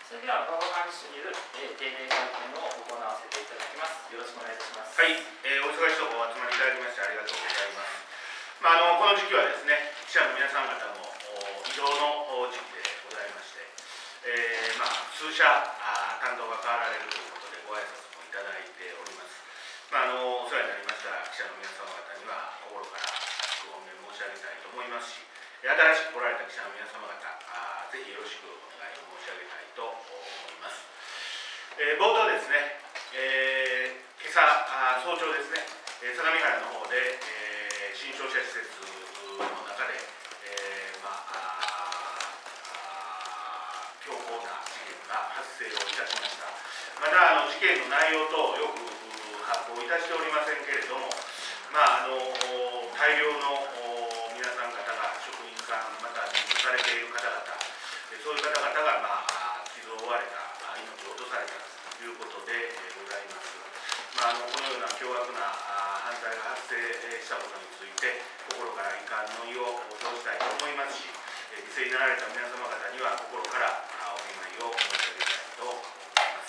それでは、馬場幹事による定例会見を行わせていただきます。よろしくお願いいたします。 はい、お忙しいところお集まりいただきましてありがとうございます。この時期はですね、記者の皆さん方も移動の時期でございまして、数社担当が変わられるということでご挨拶もいただいております。お世話になりました記者の皆様方には心からご御礼申し上げたいと思いますし、新しく来られた記者の皆様方、ぜひよろしくお願いを申し上げたいと思います。冒頭ですね、今朝早朝ですね、相模原の方で、新庁舎施設の中で、強硬な事件が発生をいたしました。まだ事件の内容等よく把握をいたしておりませんけれども、大量の皆さん方が職員さん、また入所されている方々、そういう方々が傷を負われた、命を落とされたということでございます。このような凶悪な犯罪が発生したことについて、心から遺憾の意を表したいと思いますし、犠牲になられた皆様方には心からお見舞いを申し上げたいと思います。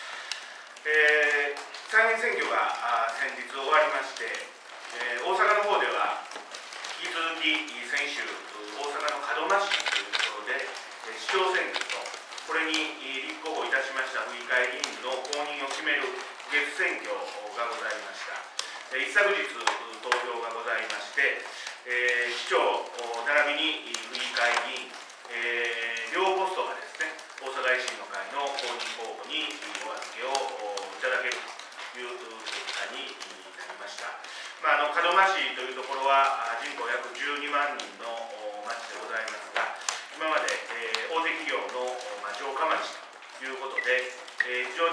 参議院選挙が先日終わりまして、大阪の方では引き続き先週、大阪の門真市というところで市長選挙と、これに立候補いたしました府議会議員の公認を決める月選挙がございました。一昨日投票がございまして、市長並びに府議会議員、両ポストがですね、大阪維新の会の公認候補にお預けをいただけるという結果になりました。門真市というところは人口約12万人の町でございますが、今まで大手企業の城下町ということで、非常に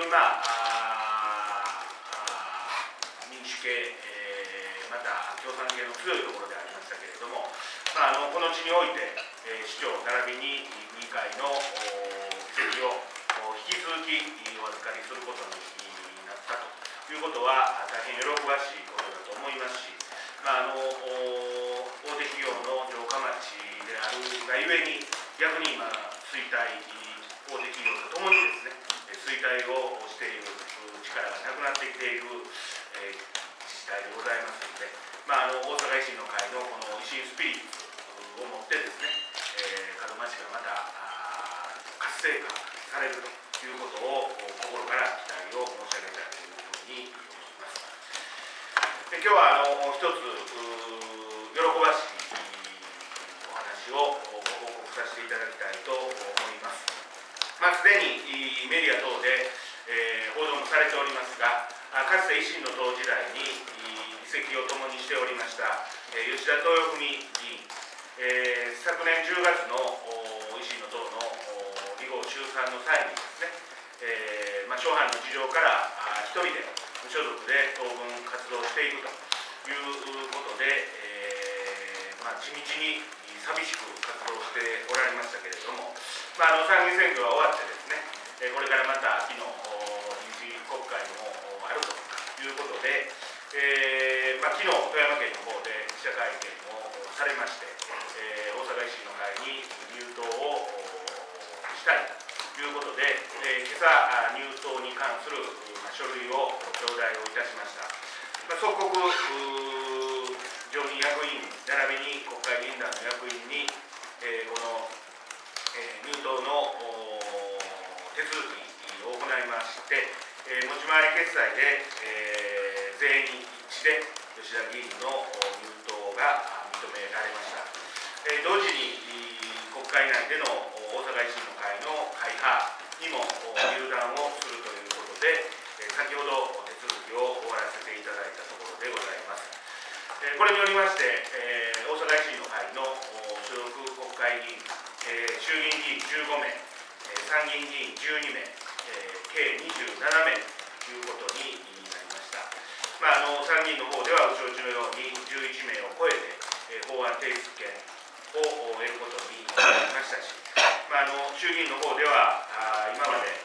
民主系、また共産系の強いところでありましたけれども、この地において、市長並びに議会の議席を引き続きお預かりすることになったということは大変喜ばしいことだと思いますし、大手企業の城下町であるがゆえに、逆に今衰退、大手企業とともにですね、衰退をしている力がなくなってきている自治体でございますので、大阪維新の会のこの維新スピリッツをもってですね、門真市がまた活性化されるということを心から期待を申し上げたいというふうに思います。今日は一つ喜ばしいお話をご報告させていただきたいと思います。すでにメディア等で報道もされておりますが、かつて維新の党時代に議席を共にしておりました吉田豊文議員、昨年10月の維新の党の離合集散の際にですね、諸般の事情から一人で無所属で当分活動していくということで、地道に寂しく活動しておられましたけれども、参議院選挙が終わってですね、これからまた秋の臨時国会もあるということで、昨日富山県の方で記者会見をされまして、大阪維新の会に入党をしたいということで、今朝入党に関する書類を頂戴をいたしました。即刻常任役員並びに国会議員団の役員に、この入党の手続きを行いまして、持ち回り決裁で、全員一致で吉田議員の入党が認められました。同時に国会内での大阪維新の会の会派にも入団をするということで、先ほど手続きを終わらせていただいたところでございます。これによりまして、大阪維新の会の所属国会議員、衆議院議員15名、参議院議員12名、計27名ということになりました。参議院の方ではお承知のように11名を超えて、法案提出権を得ることになりましたし、衆議院の方では今まで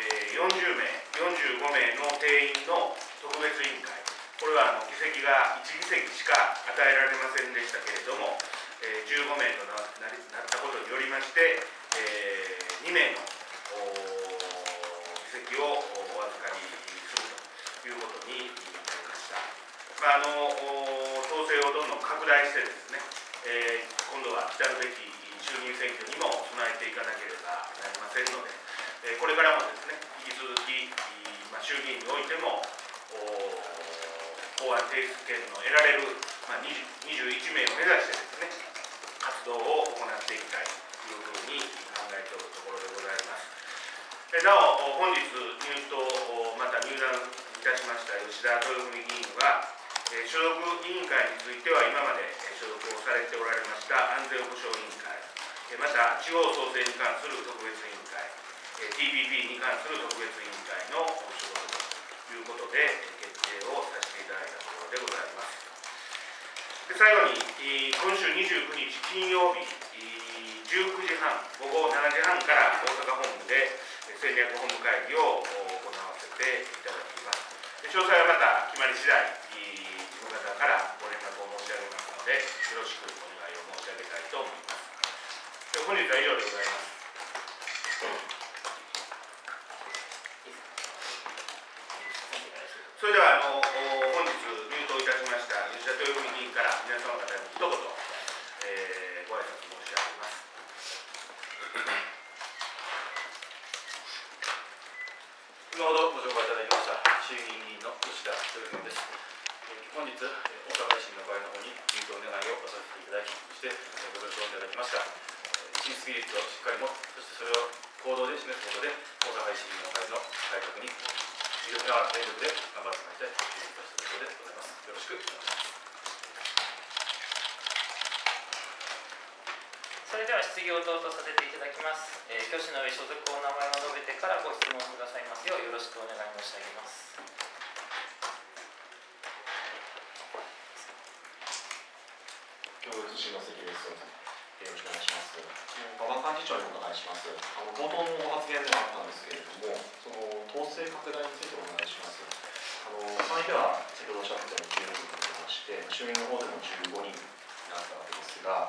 40名、45名の定員の特別委員会、これは議席が1議席しか与えられませんでしたけれども、15名となったことによりまして、2名のしてですね、今度は来るべき衆議院選挙にも備えていかなければなりませんので、これからもですね、引き続き、衆議院においても法案提出権の得られる、21名を目指してですね、活動を行っていきたいというふうに考えておるところでございます。なお、本日また入団いたしました吉田豊文議員は、所属委員会については今まで所属をされておられました安全保障委員会、また地方創生に関する特別委員会、TPP に関する特別委員会の所属ということで決定をさせていただいたところでございます。で最後に、今週29日金曜日、19時半、午後7時半から大阪本部で戦略本部会議を行わせていただきます。詳細はまた決まり次第、事務方からご連絡を申し上げますので、よろしくお願いを申し上げたいと思います。本日は以上でございます。それでは本日入党いたしました吉田豊文議員から皆様方に一言、ご挨拶申し上げます。 今ほどご紹介いただきました衆議院議員の吉田豊文です。本日、大阪維新の会の方に入党願いをさせていただき、そしてご了承いただきました進出技術をしっかりも、そしてそれを行動で示すことで、大阪維新の会の改革に有力な全力で頑張ってまいりたいということでございます。よろしくお願いします。 それでは質疑応答とさせていただきます。挙手の上所属お名前を述べてからご質問くださいますようよろしくお願い申し上げます。 共同通信の関です。よろしくお願いします。馬場幹事長にお伺いします。冒頭の発言でもあったんですけれども、その統制拡大についてお願いします。場合では先ほどおっしゃったように16人出まして、衆院の方でも15人になったわけですが、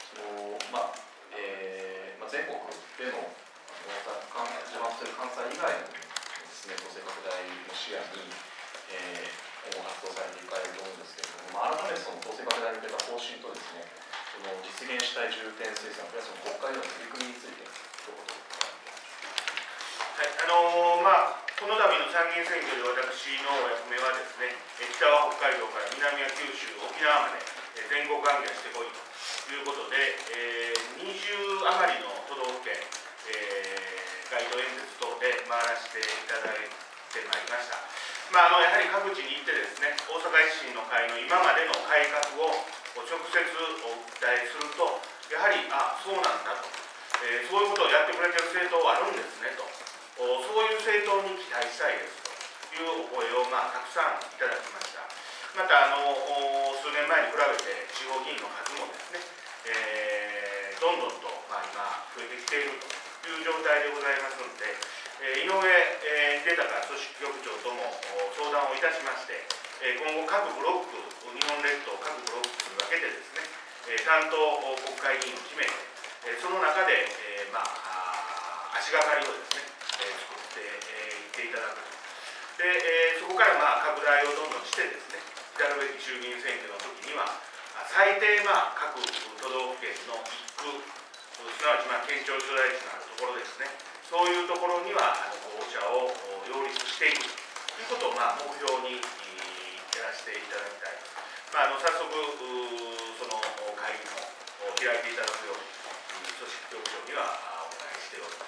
全国での地盤とする関西以外のですね、統制拡大の視野に、今後発動されていかれると思うんですけれども、改めてその統制拡大に向けた方針とですね、その実現したい重点政策やその国会での取り組みについて一言。 はい、この度の参議院選挙で私のお役目はですね、北は北海道から南は九州、沖縄まで全国行脚してこいということで、20余りの都道府県、街頭演説等で回らせていただいてまいりました。やはり各地に行ってですね、大阪維新の会の今までの改革を直接お訴えすると、やはり、そうなんだと、そういうことをやってくれてる政党はあるんですねと、そういう政党に期待したいですというお声を、たくさんいただきました。また数年前に比べて地方議員の数もですね、どんどんと、今増えてきているという状態でございますので、井上秀隆組織局長とも相談をいたしまして、今後各ブロック、日本列島各ブロックに分けてですね、担当国会議員を決めて、その中で、足がかりをですね、作っていっていただくと。で、そこから拡大をどんどんしてですね、来るべき衆議院選挙の時には、最低各都道府県の1区、すなわち県庁所在地のあるところですね、そういうところには候補者を擁立していくということを目標にやらせていただきたい。早速、その会議も開いていただくように、組織局長にはお願いしております。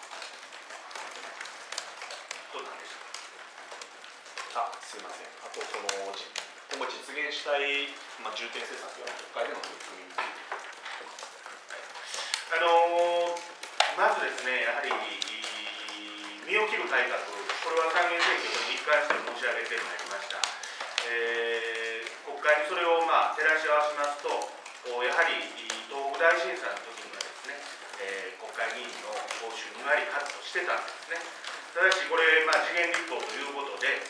どうなんでしょうか。 すみません。あと今後実現したい、重点政策や国会での取り組みについて。 まずですね、やはり身を切る改革、これは参議院選挙でも一貫して申し上げてまいりました。国会にそれを照らし合わせますと、やはり東北大震災の時にはですね、国会議員の報酬2割カットしてたんですね。ただし、これ、時限立法ということで、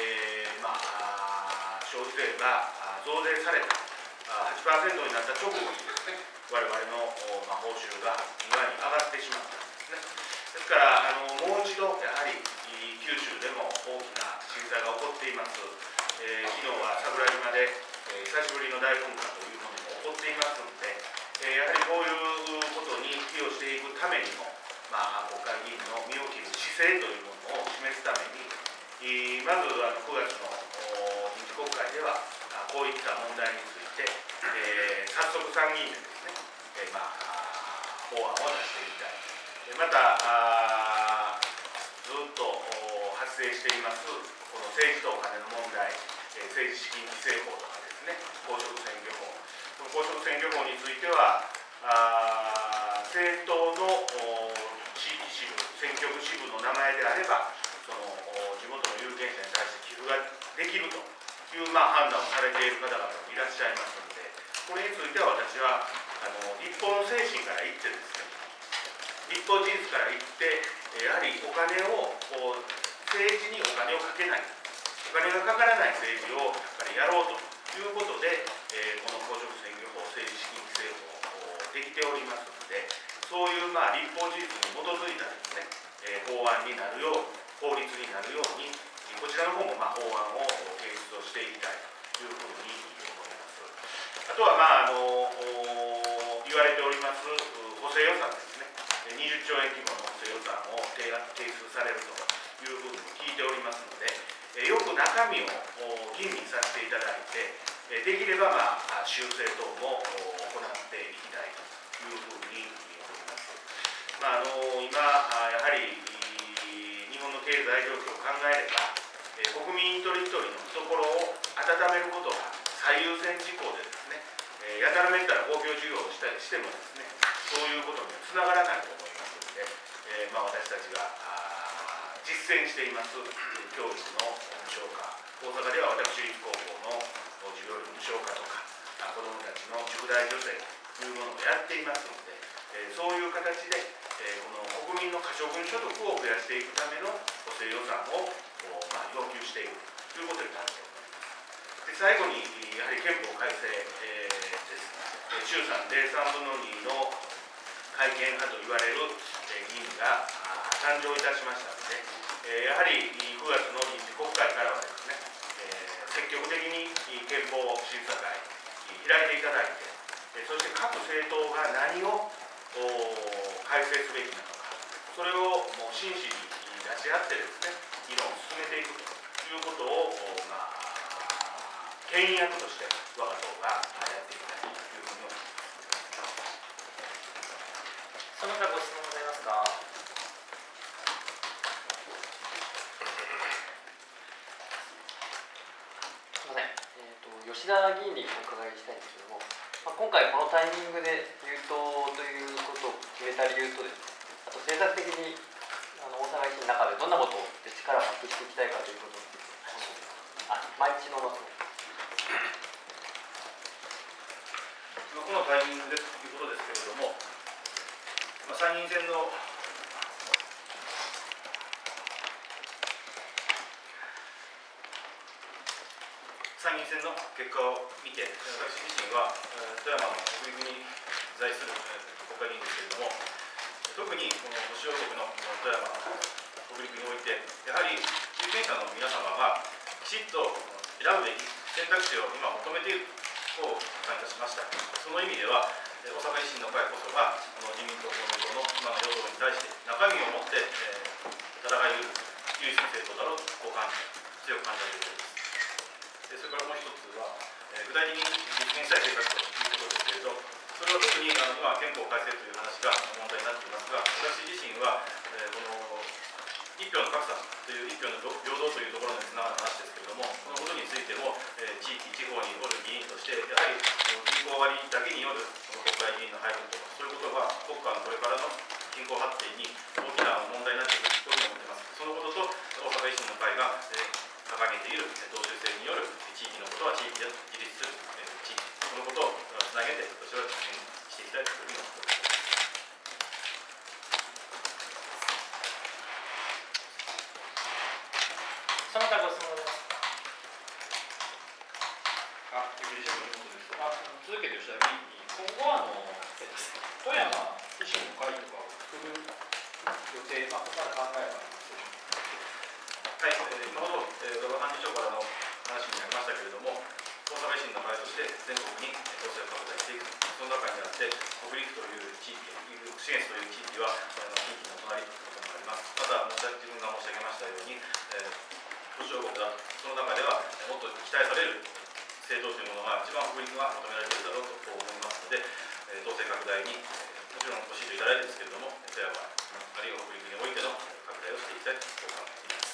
消費税が増税された 8% になった直後にですね、我々の報酬が2割上がってしまったんですね。ですから、もう一度、やはり九州でも大きな震災が起こっています。昨日は桜島で久しぶりの大噴火というものためにも、国会議員の身を切る姿勢というものを示すために、まず9月の臨時国会ではこういった問題について、早速参議院でですね、法案を出していきたい。またずっと発生していますこの政治とお金の問題、政治資金規正法とかですね、公職選挙法、この公職選挙法については政党の地域支部、選挙区支部の名前であれば、その地元の有権者に対して寄付ができるという判断をされている方々もいらっしゃいますので、これについては私は立法の精神から言ってですね、立法事実から言って、やはりお金を政治にお金をかけない、お金がかからない政治をやっぱりやろうということで、この公職選挙法、政治資金規正法できておりますので、そういう立法事実に基づいたですね、法案になるよう、法律になるように、こちらの方も法案を提出をしていきたいというふうに思います。あとは言われております補正予算ですね、20兆円規模の補正予算を提出されるというふうに聞いておりますので、よく中身を吟味させていただいて、できれば修正等も行っていきたいというふうに思います。今やはり日本の経済状況を考えれば、国民一人一人の懐を温めることが最優先事項でですね、やたらめったら公共事業をしてもですね、そういうことにはつながらないと思いますので、私たちが実践しています教育の無償化、大阪では私立高校の授業料無償化とか、子どもたちの塾代助成というものをやっていますので、そういう形で、この国民の可処分所得を増やしていくための補正予算を要求していくということになると思います。で、最後にやはり憲法改正です。衆参で3分の2の改憲派と言われる議員が誕生いたしましたので、やはり9月の臨時国会からはですね、積極的に憲法審査会開いていただいて、そして各政党が何を改正すべきなのか、それをもう真摯に出し合ってですね、議論を進めていくということを牽引役として我が党がやっていきたいというふうに思います。 その他ご質問ございますか。すみません、吉田議員にお伺いしたいんですけども、今回このタイミングで入党ということを決めた理由とですね、あと政策的に大阪維新の中でどんなことを力を発揮していきたいかということについて、毎日のこのタイミングでということですけれども、参議院選の結果を見て、私自身は富山の北陸に在する国会議員ですけれども、特にこの保守王国の富山、北陸において、やはり有権者の皆様がきちっと選ぶべき選択肢を今求めていると感じしました。その意味では、大阪維新の会こそが自民党、公明党の今の与党に対して中身を持って戦いうる唯一の政党だろうと強く感じているところです。それからもう一つは、具体的に実現したい政策ということですけれど、それは特に今、憲法改正という話が問題になっていますが、私自身は、この一票の格差という一票の平等というところにつながる話ですけれども、このことについても、地域、地方におる議員として、やはり人口割だけによる国会議員の配分とか、そういうことが国家のこれからの均衡発展に大きな問題になっているというふうに思っています。そのことと、大阪維新の会が掲げている同州制による地域のことは地域で自立する地域、そのことをつなげて、私は実現していきたいというふうに思っています。 その他ご質問ございますか。 続けて吉田議員に、今後富山維新の会とかを作る予定、ここから考えはありますでしょうか。はい、今ほど馬場幹事長からの話にありましたけれども、大阪維新の会として全国に党勢を拡大していく、その中にあって北陸という地域、福信越という地域は近畿の隣ということもあります。また自分が申し上げましたように、都市王国だと、その中ではもっと期待される政党というものが一番北陸は求められているだろうと思いますので、党勢拡大にもちろんご支持いただいてですけれども、富山あるいは北陸においての拡大をしていきたいと考えています。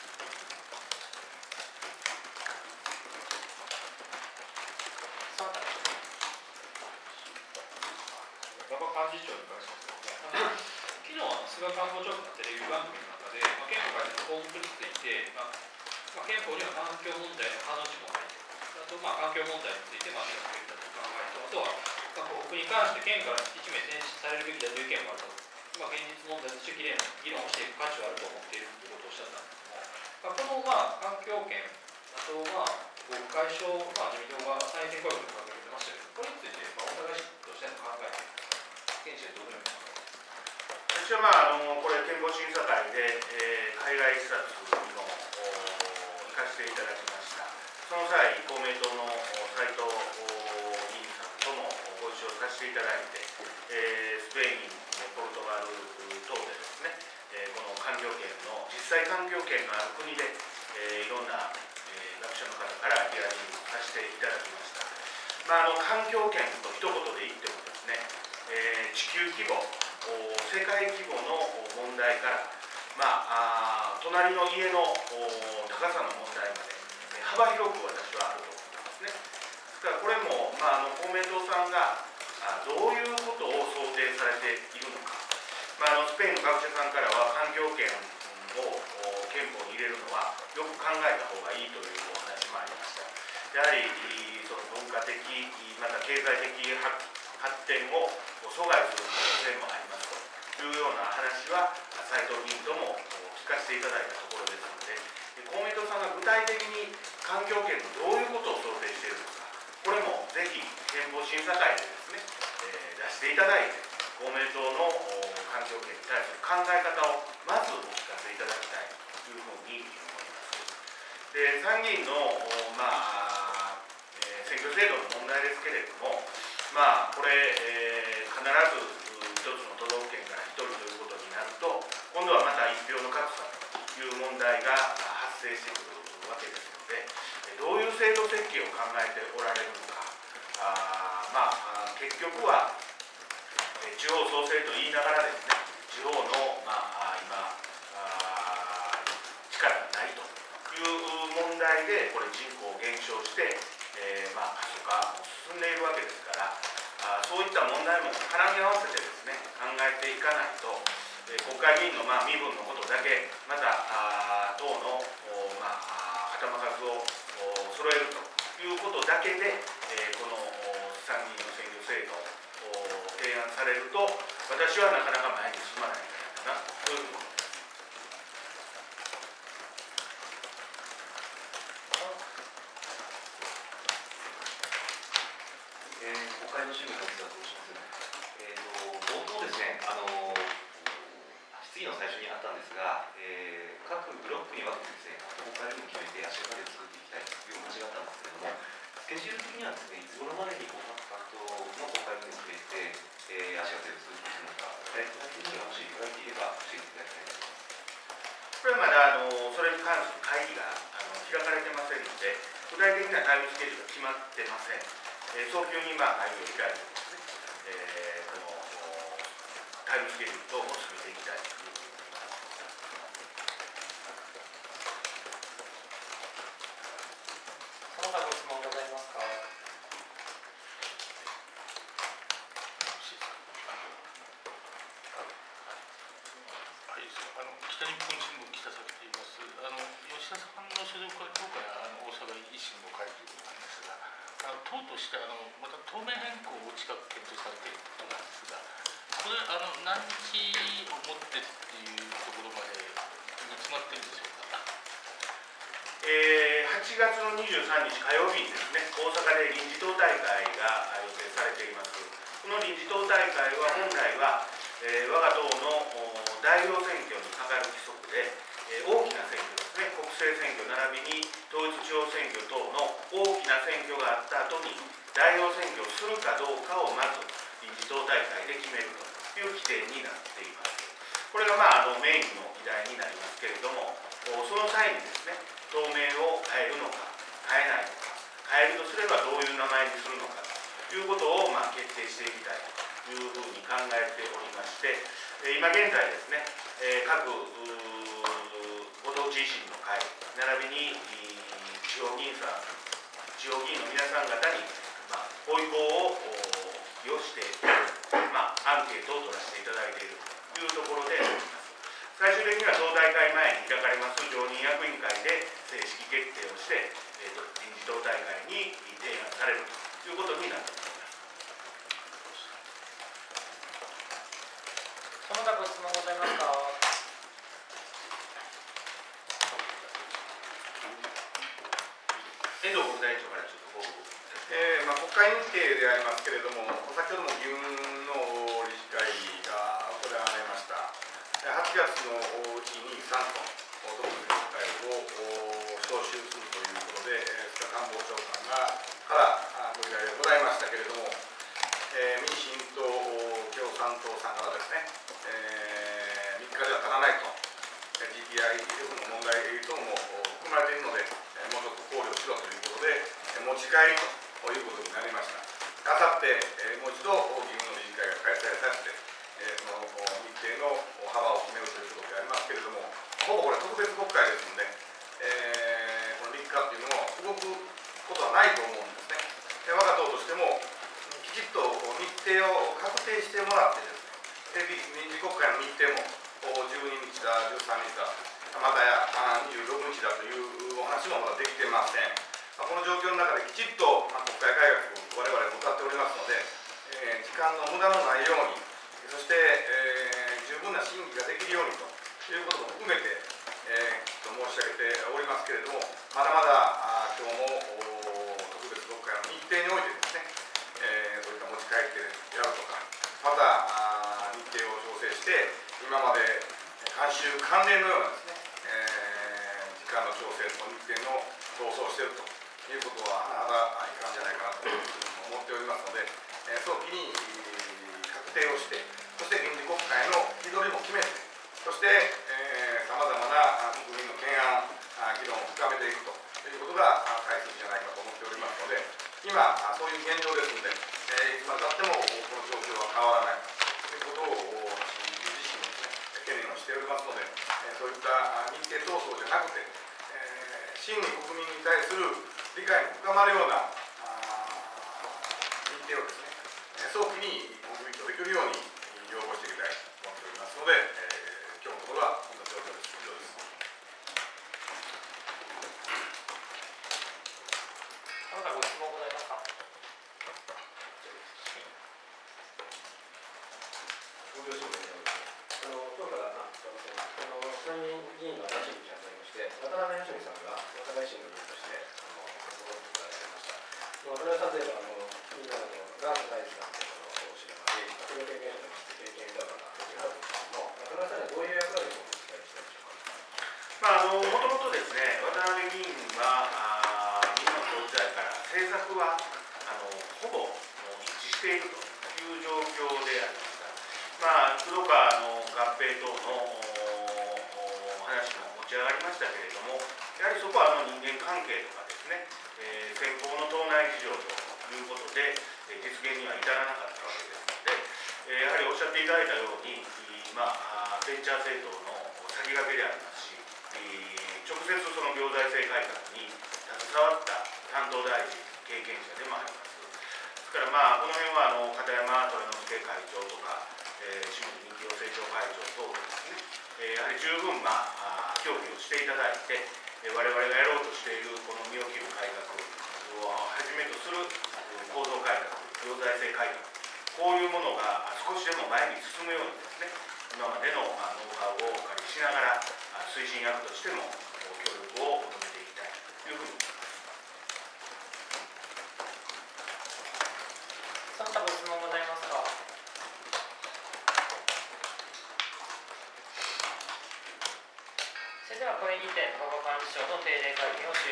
馬場幹事長に関しますけども、昨日菅官房長官のテレビ番組の中で、憲法改正の項目について、憲法には環境問題の可能性もないと、環境問題について議論すべきだという考えと、あとは国に関して県から一名選出されるべきだという意見もあると、現実問題として議論をしていく価値はあると思っているということをおっしゃったんですけども、この環境権、あと国会証、自民党が再選公約に掲げてましたけど、これについて大阪市としての考え、現地でどのように考え私はこれ憲法審査会で、海外視察にも行かせていただきました。その際、公明党の斉藤議員さんともご一緒させていただいて、スペイン、ポルトガル等でですね、この環境権の、実際環境権のある国で、いろんな、学者の方からヒアリングさせていただきました。環境権と一言で言ってもですね、地球規模、世界規模の問題から、隣の家の高さの問題まで、幅広く私はあると思いますね。ですからこれも、公明党さんがどういうことを想定されているのか、スペインの学者さんからは環境権を憲法に入れるのはよく考えた方がいいというお話もありました。やはりその文化的、また経済的発展を阻害する可能性もありますというような話は斉藤議員とも聞かせていただいたところですので、公明党さんが具体的に環境権のどういうことを想定しているのか、これもぜひ憲法審査会でですね、出していただいて、公明党の環境権に対する考え方をまずお聞かせいただきたいというふうに思います。で、参議院の、選挙制度の問題ですけれども、これ、必ず一つの都道府県から一人ということになると、今度はまた一票の格差という問題が発生してくるわけですので、どういう制度設計を考えておられるのか、結局は地方創生と言いながらですね、地方の、今力がないという問題で、これ人口減少して、過疎化も進んでいるわけですから、そういった問題も絡み合わせてですね、考えていかないと、国会議員の身分のことだけ、また党の頭数を揃えるということだけで、この参議院の選挙制度を提案されると、私はなかなか前に進まないんじゃないかな、そういうふうに思います。 国会の審議が実はと申します。冒頭ですね、質疑の最初にあったんですが、各ブロックに分けてですね、国会ルールを決めて足掛かりを作っていきたいという話があったんですけれども、スケジュール的にはですね、いつ頃までに各党の国会ルールを決めて、足掛かりを作っていくのか、具体的な議論がもしいただいていれば教えていただきたいと思います。 これはまだそれに関する会議が開かれてませんので、具体的なタイムスケジュールが決まってません。早急に会議を開いてですね、このタイムスケジュール等も進めていきたいというふうに思います。 その他ご質問ございますか。 北日本新聞北崎と言います。吉田さんの所属は今日から大阪維新の会ということなんですが、党としてまた党名変更を近く検討されていることなんですが、これ何日をもってっていうところまで煮詰まっているんでしょうか。 8月の23日火曜日にですね、大阪で臨時党大会が予定されています。この臨時党大会は本来は、我が党の代表選挙にかかる規則で、大きな選挙ですね、国政選挙並びに統一地方選挙等の大きな選挙があった後に代表選挙をするかどうかをまず臨時党大会で決めるという規定になっています。これがメインの議題になりますけれども、その際にですね、党名を変えるのか変えないのか、変えるとすればどういう名前にするのかということを決定していきたいというふうに考えておりまして、今現在ですね、各ご当地維新の会並びに地方議員の皆さん方に、ご意向を寄して、アンケートを取らせていただいているというところであります。最終的には党大会前に開かれます常任役員会で正式決定をして、臨時党大会に提案されるということになっています。 その他ご質問ございますか。 遠藤国対委員長からちょっと報告。 国会日程でありますけれども、先ほども議運の理事会が行われました。8月のうちに3本、特別国会を召集するということで、菅官房長官からご依頼がございましたけれども、民進党、共産党さんからですね、3日では足らないと、GTIF の問題等も含まれているので、もうちょっと考慮しろということで、持ち帰りということになりました。あさって、もう一度、議運の理事会が開催されて、その日程の幅を決めるということでありますけれども、ほぼこれ、特別国会ですので、この3日っていうのを動くことはないと思うんですね。我が党としても、きちっと日程を確定してもらってですね、臨時国会の日程も12日だ、13日だ、またや26日だというお話もまだできてません。この状況の中できちっと国会改革を我々向かっておりますので、時間の無駄のないように、そして、十分な審議ができるようにということも含めて、申し上げておりますけれども、まだまだ今日も特別国会の日程においてですね、どういった持ち帰ってやるとか、また日程を調整して、今まで慣習慣例のようなですね、時間の調整と日程の闘争をしているということは、なかなかいかんじゃないかなと思っておりますので、早期に確定をして、そして臨時国会の日取りも決めて、そしてさまざまな国民の懸案、議論を深めていくということが大切じゃないかと思っておりますので、今、そういう現状ですので、いつまでたってもこの状況は変わらないということを私自身もですね、懸念をしておりますので、そういった日程闘争じゃなくて、真に国民に対する理解の深まるような日程をですね、早期に国民とできるように要望していきたいと思っておりますので、今日のところはこんな状況です。以上です。 その他ご質問ございますか。 今日から参議院議員の新しい道にあたりまして、渡辺芳美さんが大阪維新の議員として活動を行われました。渡辺さんといえばみんなが大好きな党首でもあり、閣僚経験者として経験豊かな党首があるんですけども、渡辺さんにはどういう役割を期待したいでしょうか。 もともとですね、渡辺議員は今の党時代から政策はほぼ一致しているという状況でありました。黒川の合併等の話も持ち上がりましたけれども、やはりそこは人間関係とかですね、先方の党内事情ということで実現には至らなかったわけですので、やはりおっしゃっていただいたように、ベンチャー政党の先駆けでありますし、直接その行財政改革に携わった担当大臣、経験者でもあります。ですからこの辺は片山虎之助会長とか、清水幹雄政調会長等とですね、やはり十分協議をしていただいて、我々がやろうとしているこの身を切る改革をはじめとする構造改革、行財政改革、こういうものが少しでも前に進むようにですね、今までのノウハウをお借りしながら推進役としても協力を求めていきたいというふうに思います。 その他ご質問ございますか。それではこれにて馬場幹事長の定例会見を終了